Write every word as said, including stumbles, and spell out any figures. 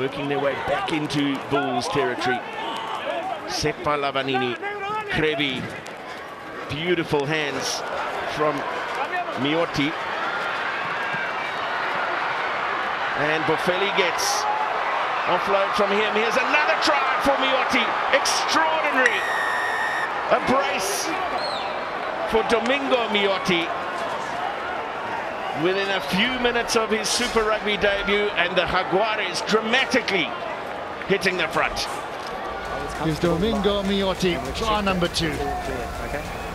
working their way back into Bulls territory. Set by Lavanini. Krevi. Beautiful hands from Miotti. And Boffelli gets offload from him. Here's another try for Miotti. Extraordinary. A brace for Domingo Miotti within a few minutes of his Super Rugby debut, and the Jaguares dramatically hitting the front. Here's Domingo Miotti, try number two. Okay.